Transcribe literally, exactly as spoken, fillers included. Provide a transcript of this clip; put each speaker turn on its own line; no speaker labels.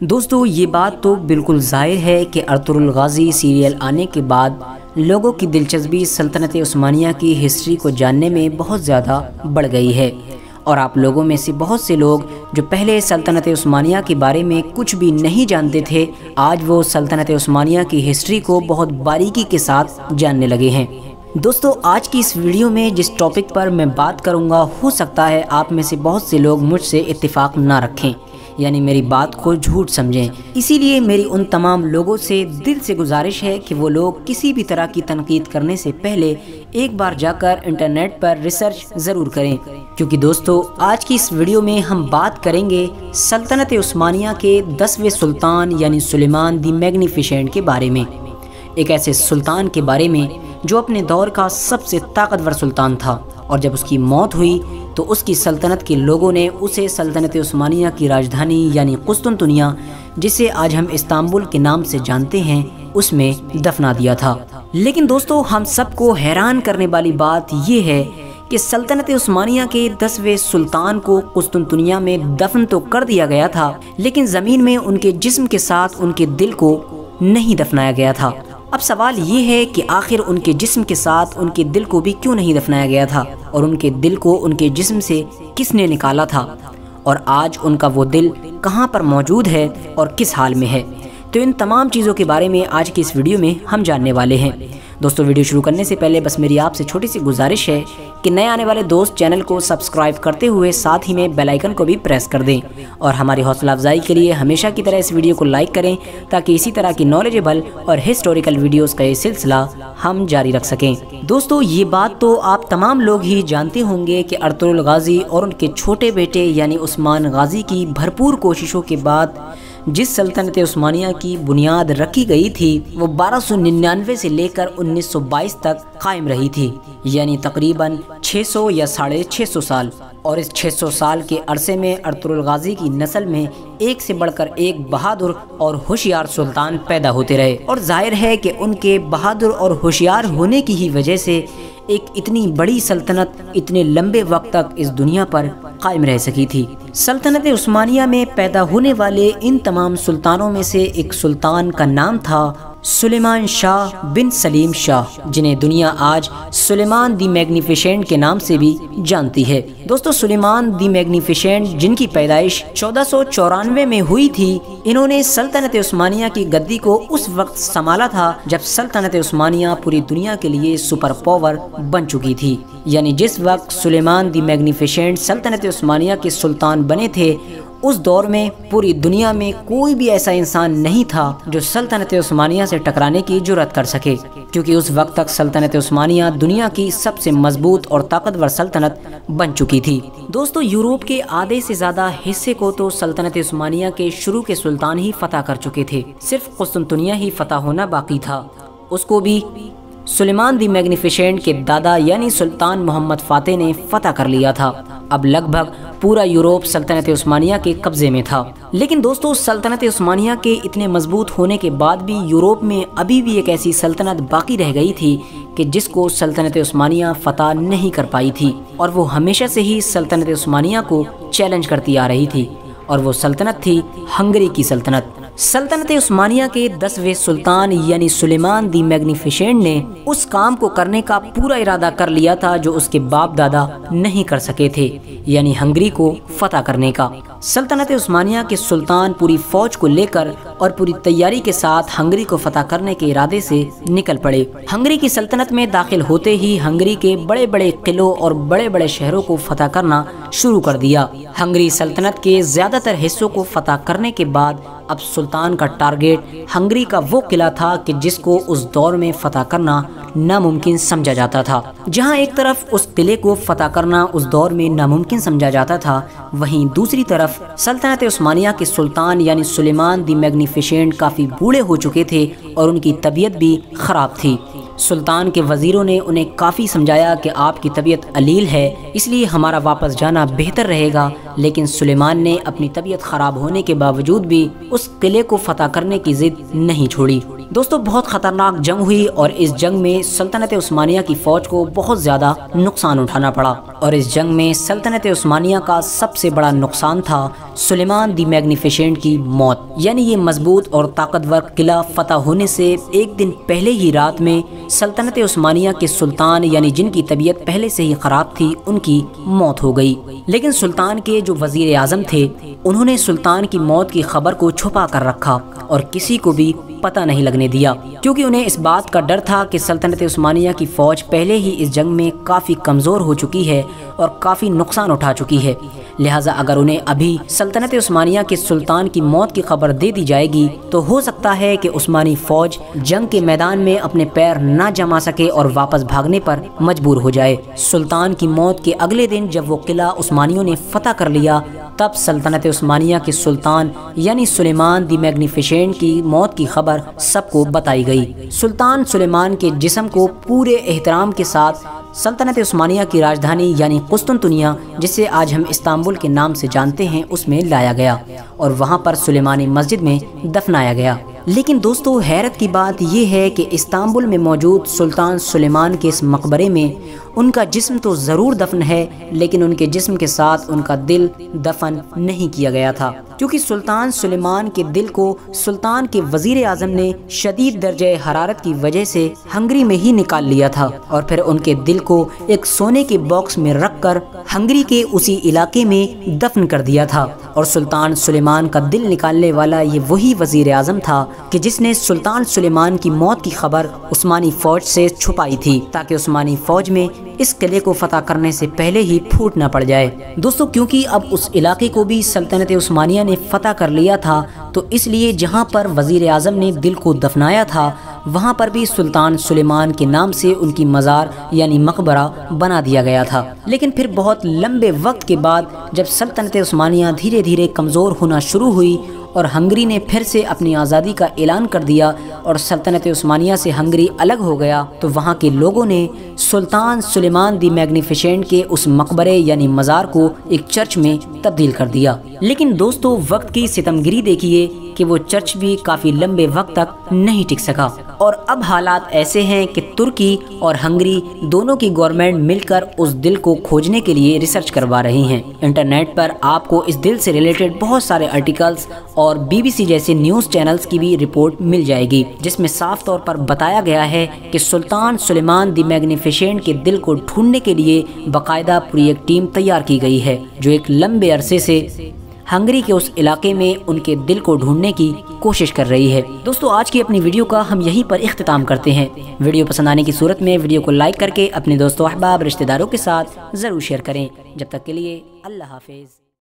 دوستو یہ بات تو بالکل ظاہر ہے کہ ارطغرل غازی سیریل آنے کے بعد لوگوں کی دلچسپی سلطنت عثمانیہ کی ہسٹری کو جاننے میں بہت زیادہ بڑھ گئی ہے، اور آپ لوگوں میں سے بہت سے لوگ جو پہلے سلطنت عثمانیہ کے بارے میں کچھ بھی نہیں جانتے تھے، آج وہ سلطنت عثمانیہ کی ہسٹری کو بہت باریکی کے ساتھ جاننے لگے ہیں۔ دوستو آج کی اس ویڈیو میں جس ٹاپک پر میں بات کروں گا، ہو سکتا ہے آپ میں سے بہت سے لوگ مجھ سے اتفاق نہ رکھیں، یعنی میری بات کو جھوٹ سمجھیں۔ اسی لیے میری ان تمام لوگوں سے دل سے گزارش ہے کہ وہ لوگ کسی بھی طرح کی تنقید کرنے سے پہلے ایک بار جا کر انٹرنیٹ پر ریسرچ ضرور کریں، کیونکہ دوستو آج کی اس ویڈیو میں ہم بات کریں گے سلطنت عثمانیہ کے دسویں سلطان یعنی سلیمان دی میگنیفیسنٹ کے بارے میں، ایک ایسے سلطان کے بارے میں جو اپنے دور کا سب سے طاقتور سلطان تھا، اور جب اس کی موت ہوئی تو اس کی سلطنت کے لوگوں نے اسے سلطنت عثمانیہ کی راجدھانی یعنی قسطنطنیہ، جسے آج ہم استنبول کے نام سے جانتے ہیں، اس میں دفنا دیا تھا۔ لیکن دوستو ہم سب کو حیران کرنے والی بات یہ ہے کہ سلطنت عثمانیہ کے دسویں سلطان کو قسطنطنیہ میں دفن تو کر دیا گیا تھا، لیکن زمین میں ان کے جسم کے ساتھ ان کے دل کو نہیں دفنایا گیا تھا۔ اب سوال یہ ہے کہ آخر ان کے جسم کے ساتھ ان کے دل کو بھی کیوں نہیں دفنایا گیا تھا، اور ان کے دل کو ان کے جسم سے کس نے نکالا تھا، اور آج ان کا وہ دل کہاں پر موجود ہے اور کس حال میں ہے؟ تو ان تمام چیزوں کے بارے میں آج کی اس ویڈیو میں ہم جاننے والے ہیں۔ دوستو ویڈیو شروع کرنے سے پہلے بس میری آپ سے چھوٹی سی گزارش ہے کہ نئے آنے والے دوست چینل کو سبسکرائب کرتے ہوئے ساتھ ہی میں بیل آئیکن کو بھی پریس کر دیں، اور ہماری حوصلہ افزائی کے لیے ہمیشہ کی طرح اس ویڈیو کو لائک کریں تاکہ اسی طرح کی نالجبل اور ہسٹوریکل ویڈیوز کا یہ سلسلہ ہم جاری رکھ سکیں۔ دوستو یہ بات تو آپ تمام لوگ ہی جانتے ہوں گے کہ ارطغرل غازی اور ان کے چھوٹے بیٹے یعنی عثمان غازی کی بھرپور کوششوں کے بعد جس سلطنت عثمانیہ کی بنیاد رکھی گئی تھی وہ بارہ سو ننانوے سے لے کر انیس سو بائیس تک قائم رہی تھی، یعنی تقریباً چھ سو یا ساڑھے چھ سو سال، اور اس چھ سو سال کے عرصے میں ارطغرل غازی کی نسل میں ایک سے بڑھ کر ایک بہادر اور ہوشیار سلطان پیدا ہوتے رہے، اور ظاہر ہے کہ ان کے بہادر اور ہوشیار ہونے کی ہی وجہ سے ایک اتنی بڑی سلطنت اتنے لمبے وقت تک اس دنیا پر قائم رہ سکی تھی۔ سلطنت عثمانیہ میں پیدا ہونے والے ان تمام سلطانوں میں سے ایک سلطان کا نام تھا سلیمان شاہ بن سلیم شاہ، جنہیں دنیا آج سلیمان دی میگنیفیسنٹ کے نام سے بھی جانتی ہے۔ دوستو سلیمان دی میگنیفیسنٹ جن کی پیدائش چودہ سو چورانوے میں ہوئی تھی، انہوں نے سلطنت عثمانیہ کی گدی کو اس وقت سنبھالا تھا جب سلطنت عثمانیہ پوری دنیا کے لیے سپر پاور بن چکی تھی، یعنی جس وقت سلیمان دی میگنیفیسنٹ سلطنت عثمانیہ کے سلطان بنے تھے، اس دور میں پوری دنیا میں کوئی بھی ایسا انسان نہیں تھا جو سلطنت عثمانیہ سے ٹکرانے کی جرات کر سکے، کیونکہ اس وقت تک سلطنت عثمانیہ دنیا کی سب سے مضبوط اور طاقتور سلطنت بن چکی تھی۔ دوستو یورپ کے آدھے سے زیادہ حصے کو تو سلطنت عثمانیہ کے شروع کے سلطان ہی فتح کر چکے تھے، صرف قسطنطنیہ ہی فتح ہونا باقی تھا، اس کو بھی سلیمان دی میگنیفیسنٹ کے دادا یعنی سلطان محمد فاتح نے فتح کر لیا تھا۔ اب لگ بھگ پورا یورپ سلطنت عثمانیہ کے قبضے میں تھا۔ لیکن دوستو سلطنت عثمانیہ کے اتنے مضبوط ہونے کے بعد بھی یورپ میں ابھی بھی ایک ایسی سلطنت باقی رہ گئی تھی کہ جس کو سلطنت عثمانیہ فتح نہیں کر پائی تھی، اور وہ ہمیشہ سے ہی سلطنت عثمانیہ کو چیلنج کرتی آ رہی تھی، اور وہ سلطنت تھی ہنگری کی سلطنت۔ سلطنت عثمانیہ کے دسویں سلطان یعنی سلیمان دی میگنیفیسنٹ نے اس کام کو کرنے کا پورا ارادہ کر لیا تھا جو اس کے باپ دادا نہیں کر سکے تھے، یعنی ہنگری کو فتح کرنے کا۔ سلطنت عثمانیہ کے سلطان پوری فوج کو لے کر اور پوری تیاری کے ساتھ ہنگری کو فتح کرنے کے ارادے سے نکل پڑے۔ ہنگری کی سلطنت میں داخل ہوتے ہی ہنگری کے بڑے بڑے قلعوں اور بڑے بڑے شہروں کو فتح کرنا شروع کر دیا۔ ہنگری سلطنت کے زیادہ تر حصوں کو فتح کرنے کے بعد اب سلطان کا ٹارگیٹ ہنگری کا وہ قلعہ تھا کہ جس کو اس دور میں فتح کرنا ناممکن سمجھا جاتا تھا۔ جہاں ایک طرف اس قلعے کو فتح کرنا اس دور میں ناممکن سمجھا جاتا تھا، وہیں دوسری طرف سلطنت عثمانیہ کے سلطان یعنی سلیمان دی میگنیفیسنٹ کافی بوڑھے ہو چکے تھے اور ان کی طبیعت بھی خراب تھی۔ سلطان کے وزیروں نے انہیں کافی سمجھایا کہ آپ کی طبیعت علیل ہے، اس لیے ہمارا واپس جانا بہتر رہے گا، لیکن سلیمان نے اپنی طبیعت خراب ہونے کے باوجود بھی اس قلعے کو فتح کرنے کی ضد نہیں چھوڑی۔ दोस्तों बहुत ख़तरनाक जंग हुई और इस जंग में सल्तनत उस्मानिया की फ़ौज को बहुत ज़्यादा नुकसान उठाना पड़ा। और इस जंग में सल्तनत उस्मानिया का सबसे बड़ा नुकसान था सुलेमान दी मैग्निफिसेंट की मौत। यानी ये मजबूत और ताकतवर किला फतह होने से एक दिन पहले ही रात में सल्तनत उस्मानिया के सुल्तान यानी जिनकी तबीयत पहले से ही ख़राब थी उनकी मौत हो गई। लेकिन सुल्तान के जो वज़ीर आज़म थे उन्होंने सुल्तान की मौत की खबर को छुपा कर रखा और किसी को भी पता नहीं लगने दिया, क्योंकि उन्हें इस बात का डर था कि सल्तनत उस्मानिया की फ़ौज पहले ही इस जंग में काफ़ी कमज़ोर हो चुकी है और काफ़ी नुकसान उठा चुकी है। लिहाजा अगर उन्हें अभी सल्तनत उस्मानिया के सुल्तान की मौत की खबर दे दी जाएगी तो हो सकता है कि उस्मानी फ़ौज जंग के मैदान में अपने पैर न जमा सके और वापस भागने पर मजबूर हो जाए। सुल्तान की मौत के अगले दिन जब वो किला उस्मानियों ने फतह कर लिया तब सल्तनत उस्मानिया के सुल्तान यानी सुलेमान दी मैग्निफिसेंट की मौत की खबर सबको बताई गई। सुल्तान सुलेमान के जिस्म को पूरे एहतराम के साथ सल्तनत उस्मानिया की राजधानी यानी कुस्तुनतुनिया, जिसे आज हम इस्तांबुल के नाम से जानते हैं, उसमें लाया गया और वहाँ पर सुलेमानी मस्जिद में दफनाया गया। लेकिन दोस्तों हैरत की बात यह है कि इस्तांबुल में मौजूद सुल्तान सुलेमान के इस मकबरे में उनका जिस्म तो ज़रूर दफन है, लेकिन उनके जिस्म के साथ उनका दिल दफन नहीं किया गया था, क्योंकि सुल्तान सुलेमान के दिल को सुल्तान के वज़ीर आज़म ने शदीद दर्जे हरारत की वजह से हंगरी में ही निकाल लिया था और फिर उनके दिल को एक सोने के बॉक्स में रखकर हंगरी के उसी इलाके में दफन कर दिया था। और सुल्तान सुलेमान का दिल निकालने वाला ये वही वज़ीर आज़म था कि जिसने सुल्तान सुलेमान की मौत की खबर उस्मानी फ़ौज से छुपाई थी, ताकि उस्मानी फ़ौज में इस किले को फतह करने से पहले ही फूट न पड़ जाए। दोस्तों क्योंकि अब उस इलाके को भी सल्तनत उस्मानिया ने फतह कर लिया था, तो इसलिए जहां पर वज़ीर आज़म ने दिल को दफनाया था वहां पर भी सुल्तान सुलेमान के नाम से उनकी मज़ार यानी मकबरा बना दिया गया था। लेकिन फिर बहुत लंबे वक्त के बाद जब सल्तनत उस्मानिया धीरे धीरे कमज़ोर होना शुरू हुई और हंगरी ने फिर से अपनी आज़ादी का ऐलान कर दिया और सल्तनत उस्मानिया से हंगरी अलग हो गया, तो वहाँ के लोगों ने सुल्तान सुलेमान दी मैग्निफिसेंट के उस मकबरे यानी मज़ार को एक चर्च में तब्दील कर दिया। लेकिन दोस्तों वक्त की सितमगिरी देखिए कि वो चर्च भी काफ़ी लंबे वक्त तक नहीं टिक सका और अब हालात ऐसे हैं कि तुर्की और हंगरी दोनों की गवर्नमेंट मिलकर उस दिल को खोजने के लिए रिसर्च करवा रही हैं। इंटरनेट पर आपको इस दिल से रिलेटेड बहुत सारे आर्टिकल्स और बीबीसी जैसे न्यूज़ चैनल्स की भी रिपोर्ट मिल जाएगी, जिसमें साफ तौर पर बताया गया है कि सुल्तान सुलेमान दी मैग्निफिसेंट के दिल को ढूंढने के लिए बाकायदा पूरी एक टीम तैयार की गई है, जो एक लंबे अरसे से हंगरी के उस इलाके में उनके दिल को ढूंढने की कोशिश कर रही है। दोस्तों आज की अपनी वीडियो का हम यहीं पर इख्तिताम करते हैं। वीडियो पसंद आने की सूरत में वीडियो को लाइक करके अपने दोस्तों, अहबाब, रिश्तेदारों के साथ ज़रूर शेयर करें। जब तक के लिए अल्लाह हाफिज़।